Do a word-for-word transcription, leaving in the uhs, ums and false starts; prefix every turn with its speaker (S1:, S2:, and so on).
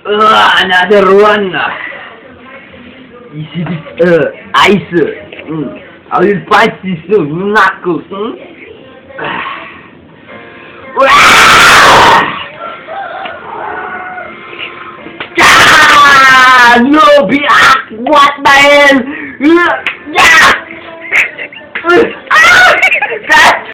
S1: Uh, another one. Is it uh, ice? Mm. I will punch this uh, knuckles. Hmm? Ah, no, be ah, what the hell? Uh, yeah.